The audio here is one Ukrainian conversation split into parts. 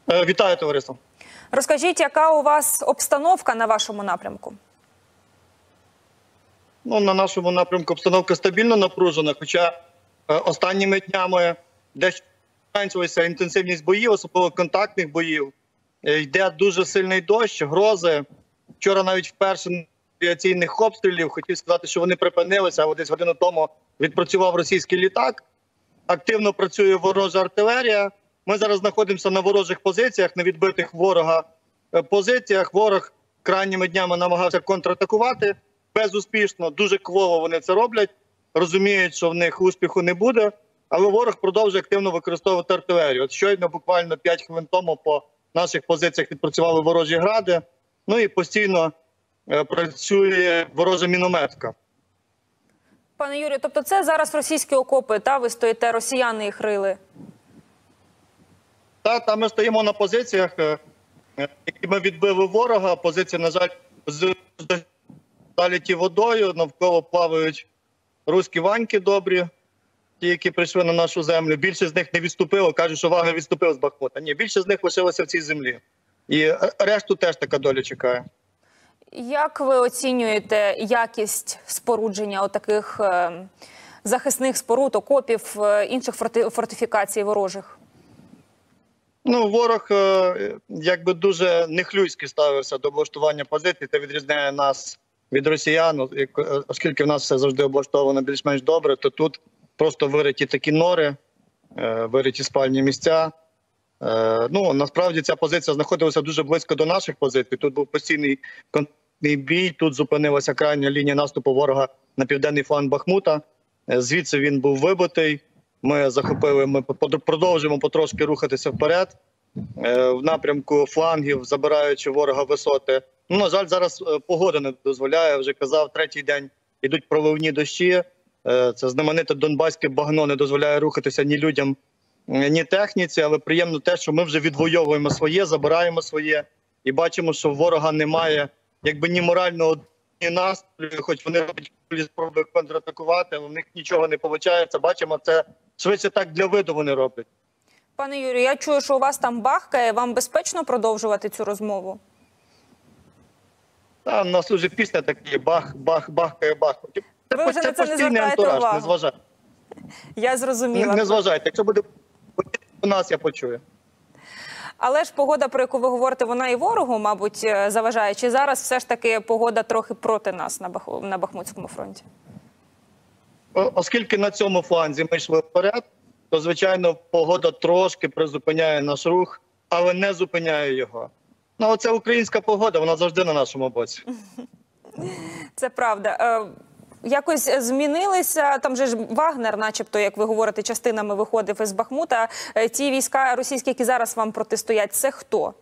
Вітаю, товариство. Розкажіть, яка у вас обстановка на вашому напрямку? На нашому напрямку обстановка стабільно напружена, хоча останніми днями дещо зменшилася інтенсивність боїв, особливо контактних боїв. Йде дуже сильний дощ, грози. Вчора навіть вперше авіаційних обстрілів, хотів сказати, що вони припинилися, а десь годину тому відпрацював російський літак. Активно працює ворожа артилерія. Ми зараз знаходимося на ворожих позиціях, на відбитих ворога позиціях. Ворог крайніми днями намагався контратакувати. Безуспішно, дуже кволо вони це роблять. Розуміють, що в них успіху не буде. Але ворог продовжує активно використовувати артилерію. От щойно, буквально 5 хвилин тому, по наших позиціях відпрацювали ворожі гради. Ну і постійно працює ворожа мінометка. Пане Юрію, тобто це зараз російські окопи, та ви стоїте, росіяни їх рили? Та ми стоїмо на позиціях, які ми відбили ворога. Позиції, на жаль, залиті водою, навколо плавають руські ваньки добрі, ті, які прийшли на нашу землю. Більшість з них не відступило, кажуть, що Вагнер відступив з Бахмута. Ні, більшість з них лишилося в цій землі. І решту теж така доля чекає. Як ви оцінюєте якість спорудження отаких захисних споруд, окопів, інших фортифікацій ворожих? Ворог якби дуже нехлюйськи ставився до облаштування позицій та відрізняє нас від росіян. Оскільки в нас все завжди облаштовано більш-менш добре, то тут просто вириті такі нори, вириті спальні місця. Насправді ця позиція знаходилася дуже близько до наших позицій. Тут був постійний контактний бій, тут зупинилася крайня лінія наступу ворога на південний фланг Бахмута. Звідси він був вибитий. Ми продовжуємо потрошки рухатися вперед в напрямку флангів, забираючи ворога висоти. На жаль, зараз погода не дозволяє, вже казав, третій день йдуть проливні дощі. Це знамените донбаське багно не дозволяє рухатися ні людям, ні техніці, але приємно те, що ми вже відвоюємо своє, забираємо своє і бачимо, що ворога немає ні морального, ні настрою, хоч вони роблять спроби контратакувати, але в них нічого не виходить. Бачимо, це швидше так для виду вони роблять. Пане Юрію, я чую, що у вас там бахкає. Вам безпечно продовжувати цю розмову? Там у нас вже пісня така бахкає. Ви вже на це не звертаєте увагу. Не зважайте. Я зрозуміла. Не зважайте. Якщо буде у нас, я почую. Але ж погода, про яку ви говорите, вона і ворогу, мабуть, заважає? Чи зараз все ж таки погода трохи проти нас на Бахмутському фронті? Оскільки на цьому фланзі ми йшли вперед, то, звичайно, погода трошки призупиняє наш рух, але не зупиняє його. Оце українська погода, вона завжди на нашому боці. Це правда. Якось змінилися, там же ж Вагнер, начебто, як ви говорите, частинами виходив із Бахмута. Ті війська російські, які зараз вам протистоять, це хто?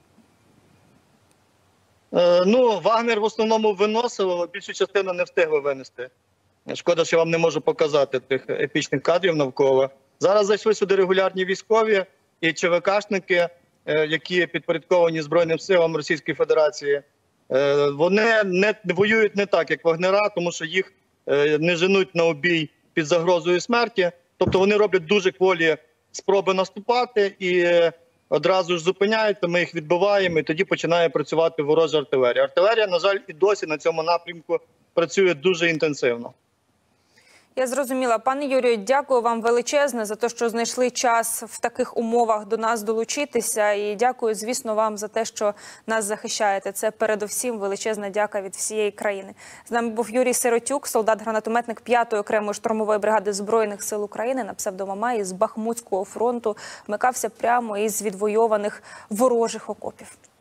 Вагнер в основному виносив, але більшу частину не встигли винести. Шкода, що вам не можу показати тих епічних кадрів навколо. Зараз зайшли сюди регулярні військові і ЧВКшники, які підпорядковані Збройним силам Російської Федерації. Вони не воюють не так, як Вагнера, тому що їх не женуть на обій під загрозою смерті. Тобто вони роблять дуже кволі спроби наступати і одразу ж зупиняються, ми їх відбиваємо, і тоді починає працювати ворожа артилерія. Артилерія, на жаль, і досі на цьому напрямку працює дуже інтенсивно. Я зрозуміла. Пане Юрію, дякую вам величезне за те, що знайшли час в таких умовах до нас долучитися. І дякую, звісно, вам за те, що нас захищаєте. Це передусім величезна дяка від всієї країни. З нами був Юрій Сиротюк, солдат-гранатометник 5-ї окремої штурмової бригади Збройних сил України на псевдомамаї з Бахмутського фронту. Вмикався прямо із відвойованих ворожих окопів.